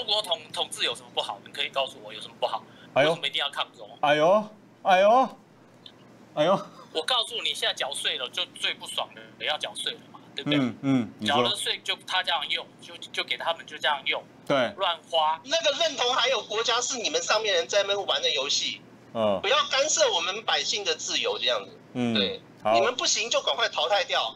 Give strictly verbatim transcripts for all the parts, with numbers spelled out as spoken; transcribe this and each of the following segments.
国统统治有什么不好？你可以告诉我有什么不好？ 哎呦为什么一定要抗中？ 哎呦，哎呦，哎呦， 我告诉你，现在缴税了，就最不爽的也要缴税了嘛，对不对？ 嗯嗯，你说缴了税就他这样用，就就给他们就这样用， 对， 乱花。 那个认同还有国家是你们上面人在那边玩的游戏， 嗯不要干涉我们百姓的自由，这样子。 嗯， 对， 好， 你们不行就赶快淘汰掉。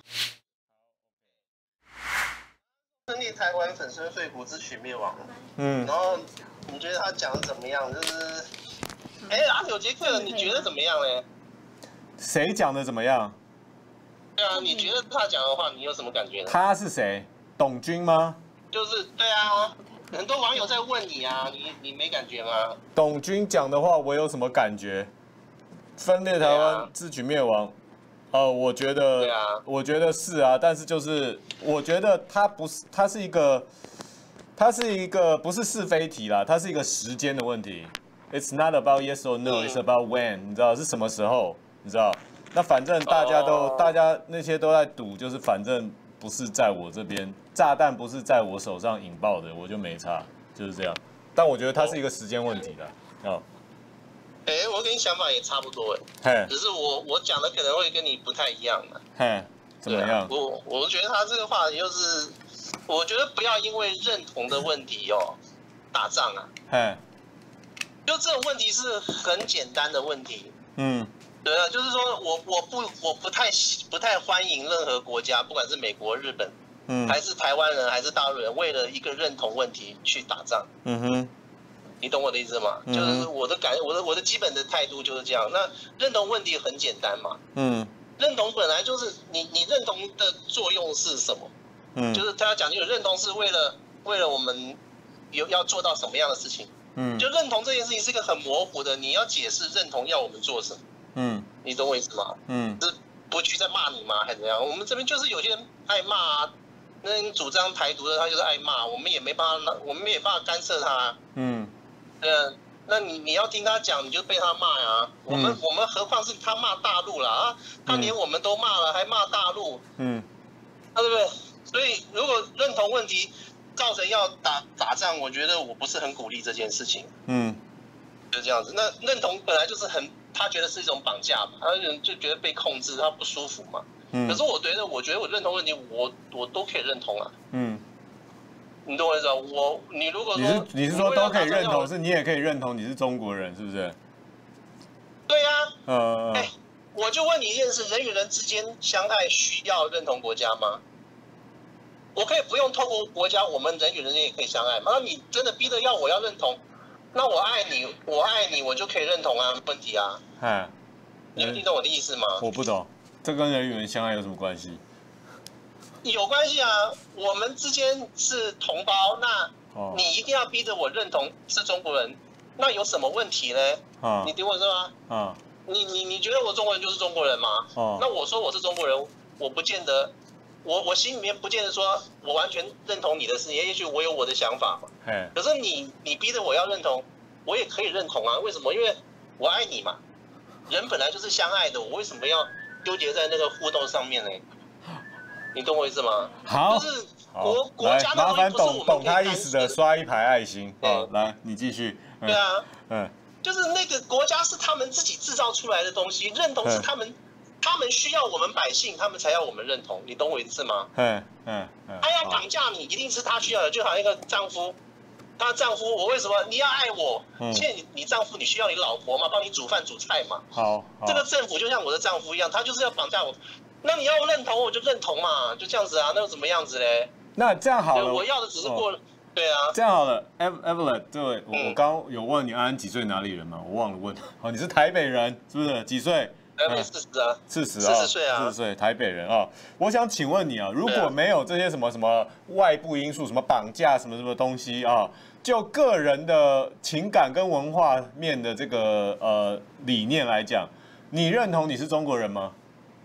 胜利台湾，粉身碎骨，自取灭亡。 嗯然后你觉得他讲的怎么样？就是，哎，阿纽杰克，你觉得怎么样嘞？ 谁讲的怎么样？ 对啊，你觉得他讲的话，你有什么感觉呢？ 他是谁？董军吗？ 就是对啊，很多网友在问你啊，你你没感觉吗？ 董军讲的话，我有什么感觉？分裂台湾，自取灭亡。呃，我觉得， 对啊， 我觉得是啊，但是就是我觉得它不是，它是一个，它是一个不是是非题啦，它是一个时间的问题。It's not about yes or no, it's about when，你知道是什么时候？你知道？那反正大家都， 哦、 大家那些都在赌，就是反正不是在我这边，炸弹不是在我手上引爆的，我就没差，就是这样。但我觉得它是一个时间问题的，哦。 哎、欸，我跟你想法也差不多哎，只是我我讲的可能会跟你不太一样嘛。 嘿，怎么样？ 啊、我我觉得他这个话题就是，我觉得不要因为认同的问题哦打仗啊。 嘿， 就这种问题是很简单的问题。 嗯， 对啊，就是说我我不我不太不太欢迎任何国家，不管是美国、日本，嗯，还是台湾人，还是大陆人，为了一个认同问题去打仗。嗯哼。你懂我的意思吗？嗯、就是我的感，我的我的基本的态度就是这样。那认同问题很简单嘛，嗯，认同本来就是你你认同的作用是什么？嗯，就是他讲就是认同是为了为了我们有要做到什么样的事情？嗯，就认同这件事情是一个很模糊的，你要解释认同要我们做什么？嗯，你懂我意思吗？嗯，是不去在骂你吗？还是怎样？我们这边就是有些人爱骂啊，那你主张台独的他就是爱骂，我们也没办法，我们也没办法干涉他。嗯。嗯，那你你要听他讲，你就被他骂呀。我们、嗯、我们何况是他骂大陆了啊，他连我们都骂了，还骂大陆，嗯，啊对不对？所以如果认同问题造成要打打仗，我觉得我不是很鼓励这件事情。嗯，就这样子。那认同本来就是很，他觉得是一种绑架嘛，他人就觉得被控制，他不舒服嘛。嗯。可是我觉得，我觉得我认同问题，我我都可以认同啊。嗯。你懂我意思啊？我你如果说你是你是说都可以认同，是你也可以认同你是中国人，是不是？ 对呀、啊。 呃， 哎，我就问你一件事：人与人之间相爱需要认同国家吗？我可以不用透过国家，我们人与人之间也可以相爱吗？那你真的逼着要我要认同，那我爱你，我爱你，我就可以认同啊，没问题啊。哎，你听懂我的意思吗？ 我不懂，这跟人与人相爱有什么关系？ 有关系啊，我们之间是同胞，那你一定要逼着我认同是中国人，那有什么问题呢？啊，你听我说吗？啊，你你你觉得我中国人就是中国人吗？哦，那我说我是中国人，我不见得，我我心里面不见得说我完全认同你的事情，也许我有我的想法嘛。哎，可是你你逼着我要认同，我也可以认同啊。为什么？因为我爱你嘛，人本来就是相爱的，我为什么要纠结在那个互动上面呢？你懂我意思吗？ 好， 就是国国家的麻烦懂懂他意思的刷一排爱心。好，来你继续。 对啊，嗯，就是那个国家是他们自己制造出来的东西，认同是他们，他们需要我们百姓，他们才要我们认同。你懂我意思吗？嗯嗯嗯。他要绑架你，一定是他需要的，就好像一个丈夫，他的丈夫，我为什么你要爱我？现在你你丈夫你需要你老婆嘛，帮你煮饭煮菜嘛。 好， 这个政府就像我的丈夫一样，他就是要绑架我。那你要认同我就认同嘛，就这样子啊，那又怎么样子嘞？ 那这样好了， 我要的只是过，哦、对啊。 这样好了 ，Evelyn， 这位，我我刚有问你安安几岁哪里人吗？我忘了问。哦，你是台北人是不是？几岁？ 台北四十啊。 四十啊。 四十岁啊。 四十岁，台北人啊。我想请问你啊，如果没有这些什么什么外部因素，什么绑架什么什么东西啊，就个人的情感跟文化面的这个呃理念来讲，你认同你是中国人吗？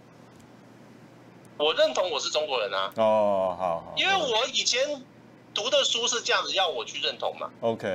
我认同我是中国人啊。 哦，好好。 因为我以前读的书是这样子，要我去认同嘛。 OK。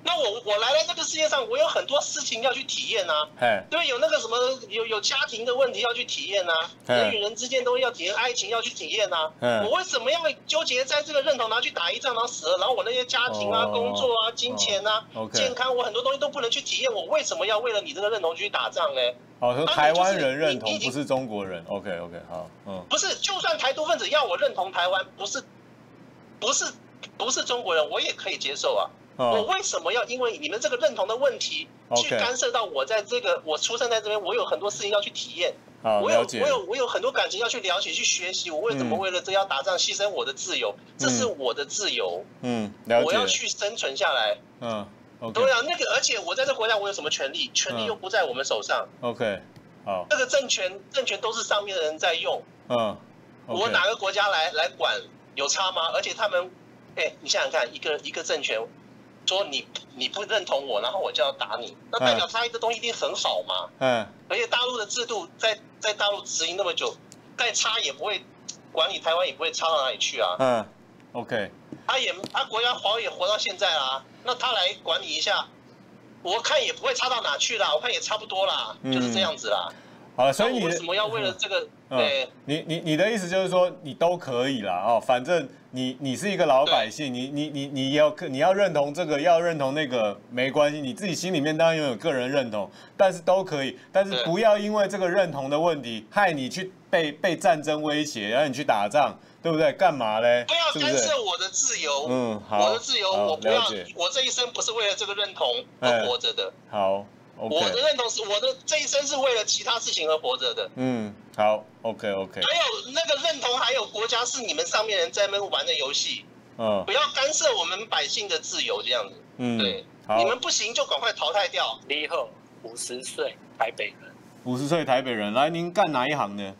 那我我来到这个世界上，我有很多事情要去体验啊，对，有那个什么有有家庭的问题要去体验啊，人与人之间都要体验，爱情要去体验啊。我为什么要纠结在这个认同，然后去打一仗，然后死了，然后我那些家庭啊、工作啊、金钱啊、健康，我很多东西都不能去体验，我为什么要为了你这个认同去打仗呢？ 哦，说台湾人认同不是中国人 ，OK OK， 好，嗯， 不是，就算台独分子要我认同台湾，不是不是不是中国人，我也可以接受啊。我为什么要因为你们这个认同的问题去干涉到我在这个我出生在这边，我有很多事情要去体验，我有我有我有很多感情要去了解去学习，我为什么为了这要打仗牺牲我的自由？这是我的自由， 嗯，了解， 我要去生存下来， 嗯， 对啊，那个而且我在这国家我有什么权利？权利又不在我们手上 ，OK， 好， 这个政权政权都是上面的人在用， 嗯， 我哪个国家来来管有差吗？而且他们，哎，你想想看，一个一个政权。说你你不认同我，然后我就要打你，那代表他一个东西一定很好嘛。嗯。而且大陆的制度在在大陆执行那么久，再差也不会管理台湾，也不会差到哪里去啊。 嗯。OK。 他也他国家活也活到现在啦，那他来管理一下，我看也不会差到哪去啦，我看也差不多啦，嗯、就是这样子啦。 好，所以你为什么要为了这个？嗯、对， 你你你的意思就是说你都可以啦哦，反正你你是一个老百姓，你你你你要你要认同这个，要认同那个没关系，你自己心里面当然拥有个人认同，但是都可以，但是不要因为这个认同的问题，害你去被被战争威胁，让你去打仗，对不对？干嘛嘞？ 不要干涉我的自由，嗯，好，我的自由我不要，我这一生不是为了这个认同而活着的， 好。Okay. 我的认同是我的这一生是为了其他事情而活着的。 嗯，好 ，OK OK。 还有那个认同，还有国家是你们上面人在那边玩的游戏。嗯。不要干涉我们百姓的自由，这样子。嗯。对。你们不行就赶快淘汰掉。 李贺，五十岁，台北人。 五十岁台北人，来，您干哪一行呢？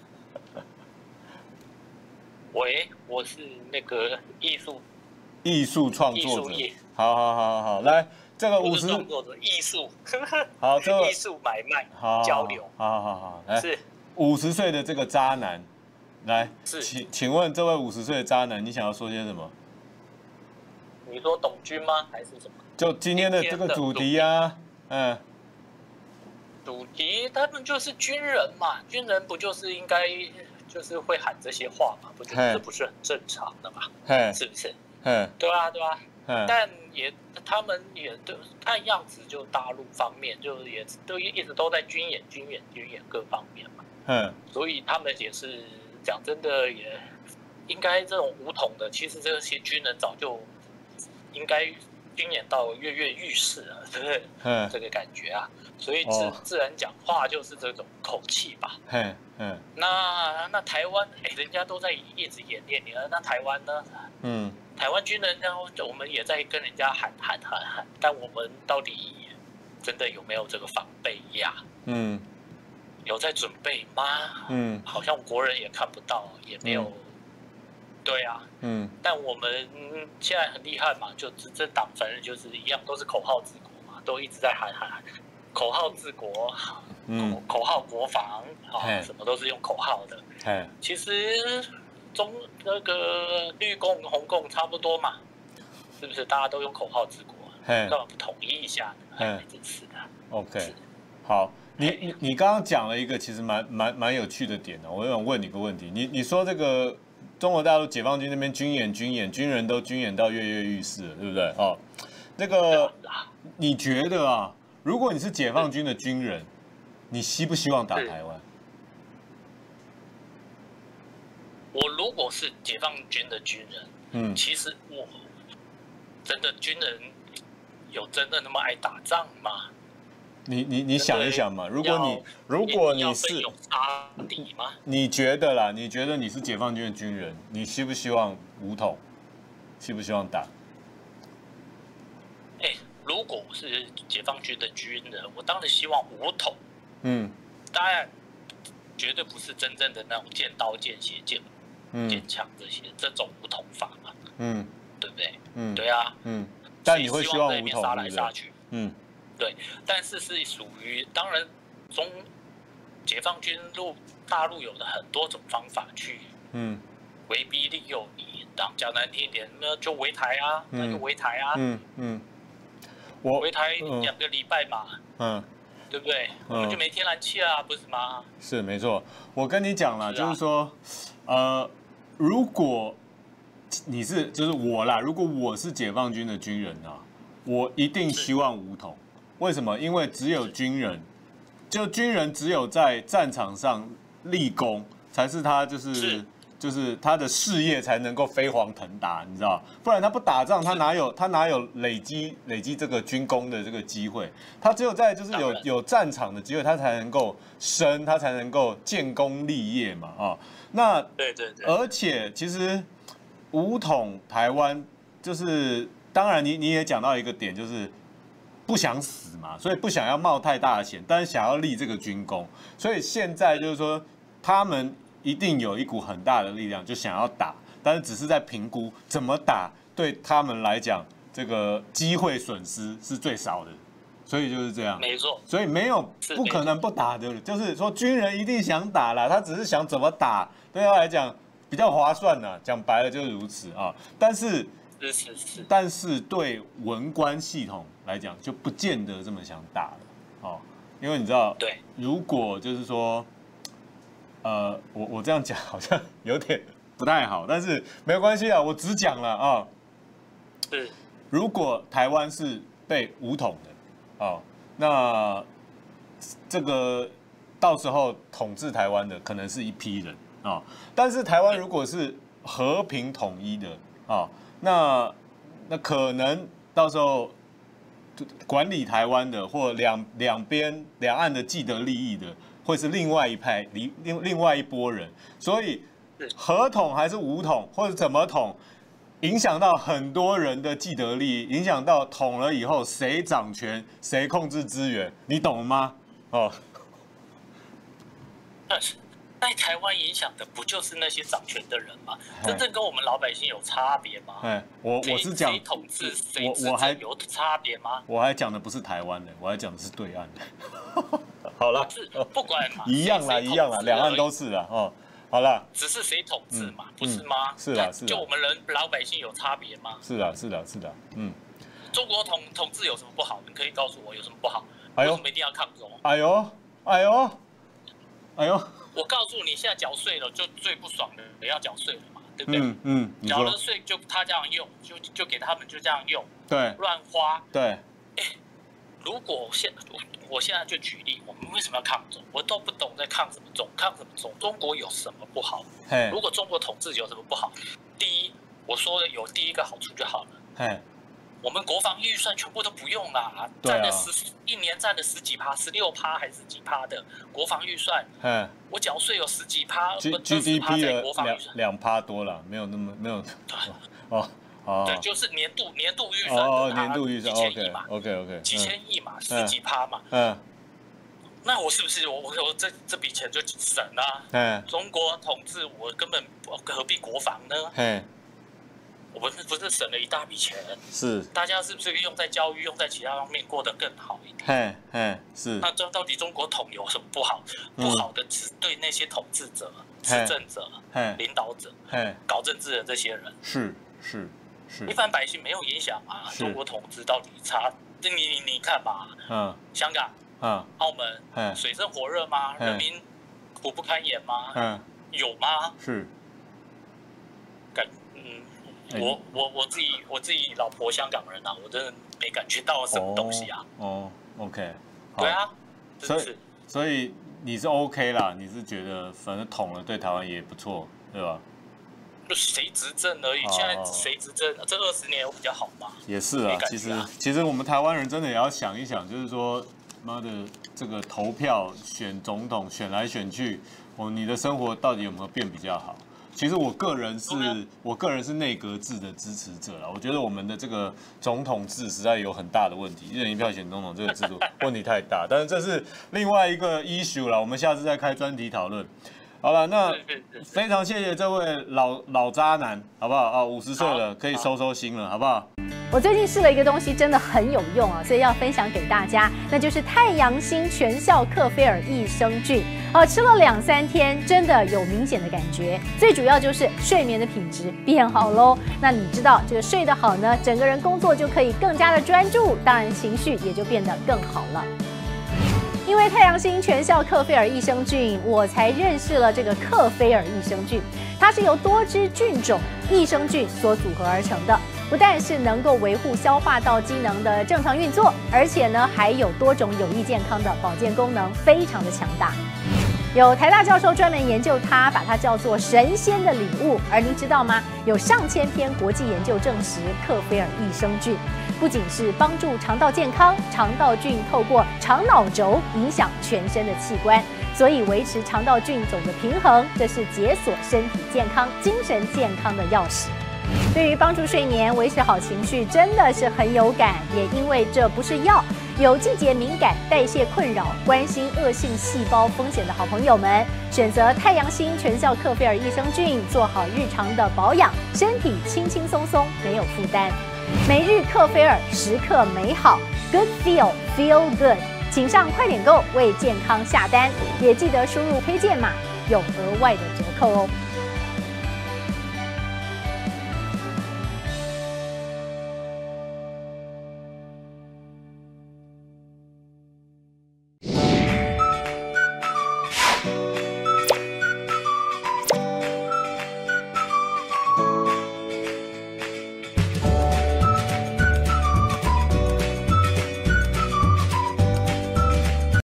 喂，我是那个艺术。 艺术创作者。好好好好好，来。这个五十创作者艺术， 好，这个艺术买卖交流， 好好好，来是五十岁的这个渣男，来， 是， 请请问这位五十岁的渣男，你想要说些什么？ 你说董军吗？还是什么？ 就今天的这个主题啊，嗯， 主题他们就是军人嘛，军人不就是应该就是会喊这些话嘛？不，这不是很正常的嘛？是不是？嗯，对啊，对啊。但也，他们也都看样子，就大陆方面就也都一直都在军演、军演、军演各方面嘛。嗯，所以他们也是讲真的，也应该这种武统的，其实这些军人早就应该军演到跃跃欲试了，对不对？嗯，这个感觉啊，所以自自然讲话就是这种口气吧。嗯嗯，那那台湾，哎，人家都在一直演练，你那台湾呢？嗯。台湾军人，然后我们也在跟人家喊喊喊喊，但我们到底真的有没有这个防备呀？嗯，有在准备吗？嗯，好像国人也看不到，也没有。嗯、对啊，嗯，但我们现在很厉害嘛，就执政党反正就是一样，都是口号治国嘛，都一直在喊喊喊，口号治国，嗯，口号国防啊，什么都是用口号的。哎，其实。中那个绿共红共差不多嘛，是不是？大家都用口号治国，干嘛不统一一下呢？真是的。 OK， 好，你你你刚刚讲了一个其实蛮蛮蛮有趣的点呢、哦，我想问你个问题，你你说这个中国大陆解放军那边军演军演，军人都军演到跃跃欲试了，对不对？哦，那个你觉得啊，如果你是解放军的军人，你希不希望打台湾？ 我如果是解放军的军人，嗯，其实我真的军人有真的那么爱打仗吗？ 你你你想一想嘛，如果你如果你是有差底吗？ 你觉得啦？你觉得你是解放军的军人，你希不希望武统？希不希望打？ 哎、欸，如果我是解放军的军人，我当然希望武统。嗯，当然绝对不是真正的那种剑刀剑血剑。剑枪这些这种武统法嘛，嗯，对不对？嗯，对啊，嗯， 但你会希望武统杀来杀去， 嗯， 对，但是是属于当然中解放军陆大陆有的很多种方法去，嗯，威逼利诱你，讲讲难听一点，那就围台啊，那就围台啊， 嗯嗯。 我回台两个礼拜嘛，嗯，对不对？我们就没天然气啊，不是吗？ 是没错，我跟你讲了，就是说，呃，如果你是就是我啦，如果我是解放军的军人啊，我一定希望武统。为什么？因为只有军人，就军人只有在战场上立功，才是他就是。就是他的事业才能够飞黄腾达，你知道？不然他不打仗，他哪有他哪有累积累积这个军功的这个机会？他只有在就是有有战场的机会，他才能够升，他才能够建功立业嘛，啊、哦，那对对对， 而且其实武统台湾，就是当然你你也讲到一个点，就是不想死嘛，所以不想要冒太大的险，但是想要立这个军功，所以现在就是说他们。一定有一股很大的力量，就想要打，但是只是在评估怎么打，对他们来讲，这个机会损失是最少的，所以就是这样。 没错， 所以没有不可能不打的，就是说军人一定想打啦，他只是想怎么打，对他来讲比较划算呐。讲白了就是如此啊。但是， 是是是， 但是对文官系统来讲，就不见得这么想打了哦，因为你知道， 对， 如果就是说。呃，我我这样讲好像有点不太好，但是没有关系啊，我只讲了啊。 是， 如果台湾是被武统的，哦，那这个到时候统治台湾的可能是一批人啊、哦，但是台湾如果是和平统一的啊、哦，那那可能到时候管理台湾的或两两边两岸的既得利益的。会是另外一派，另另另外一拨人，所以合统还是武统，或者怎么统，影响到很多人的既得利益，影响到统了以后谁掌权，谁控制资源，你懂吗？哦， 但是在台湾影响的不就是那些掌权的人吗？真正跟我们老百姓有差别吗？ 哎，我我是讲谁统治谁我我还有差别吗？ 我还讲的不是台湾的，我还讲的是对岸的。好了， 是不管嘛， 一样啦，一样啦，两岸都是啦，哦，好了， 只是谁统治嘛，不是吗？ 是啦，是啦， 就我们人老百姓有差别吗？ 是啦，是啦，是啦，嗯， 中国统统治有什么不好？你可以告诉我有什么不好？为什么一定要抗中？ 哎呦，哎呦，哎呦， 我告诉你，现在缴税了，就最不爽的也要缴税了嘛，对不对？ 嗯嗯， 缴了税就他这样用，就就给他们就这样用， 对， 乱花， 对。 如果现我现在就举例，我们为什么要抗中？我都不懂在抗什么中，抗什么中？中国有什么不好？如果中国统治有什么不好？第一，我说的有第一个好处就好了。我们国防预算全部都不用啦，占了十一年占了十几趴，十六趴还是几趴的国防预算？我缴税有十几趴 ，G D P 的两两趴多了，没有那么没有哦。 哦，对，就是年度年度预算， 哦，年度预算几千亿嘛 ，OK OK， 几千亿嘛，十几趴嘛， 嗯， 那我是不是我我我这这笔钱就省了？嗯，中国统治我根本何必国防呢？嗯，我们不是省了一大笔钱？ 是， 大家是不是用在教育、用在其他方面过得更好一点？ 嗯嗯，是。 那这到底中国统有什么不好？不好的只对那些统治者、执政者、领导者、搞政治的这些人。 是是。 一般百姓没有影响啊！中国统治到底差？你你你看吧，嗯，香港，嗯，澳门，嗯，水深火热吗？人民苦不堪言吗？嗯，有吗？ 是。 感，嗯，我我我自己我自己老婆香港人啊，我真的没感觉到什么东西啊。 哦 ，OK， 对啊， 所以所以你是 OK 啦，你是觉得反正统了对台湾也不错，对吧？ 就谁执政而已，现在谁执政？这二十年有比较好吗？ 也是啊，其实其实我们台湾人真的也要想一想，就是说，妈的，这个投票选总统选来选去，哦，你的生活到底有没有变比较好？其实我个人是，我个人是内阁制的支持者啦。我觉得我们的这个总统制实在有很大的问题，一人一票选总统这个制度问题太大。但是这是另外一个 issue 啦，我们下次再开专题讨论。好了，那非常谢谢这位老老渣男，好不好啊？五十岁了，可以收收心了，好不好？ 我最近试了一个东西，真的很有用啊，所以要分享给大家，那就是太阳星全效克菲尔益生菌。哦，吃了两三天，真的有明显的感觉。最主要就是睡眠的品质变好喽。那你知道这个睡得好呢，整个人工作就可以更加的专注，当然情绪也就变得更好了。因为太阳星全效克菲尔益生菌，我才认识了这个克菲尔益生菌。它是由多支菌种益生菌所组合而成的，不但是能够维护消化道机能的正常运作，而且呢还有多种有益健康的保健功能，非常的强大。有台大教授专门研究它，把它叫做神仙的礼物。而您知道吗？有上千篇国际研究证实，克菲尔益生菌不仅是帮助肠道健康，肠道菌透过肠脑轴影响全身的器官，所以维持肠道菌种的平衡，这是解锁身体健康、精神健康的钥匙。对于帮助睡眠、维持好情绪，真的是很有感。也因为这不是药，有季节敏感、代谢困扰、关心恶性细胞风险的好朋友们，选择太阳星全效克菲尔益生菌，做好日常的保养，身体轻轻松松，没有负担。每日克菲尔，时刻美好 ，Good Feel Feel Good， 请上快点购为健康下单，也记得输入推荐码，有额外的折扣哦。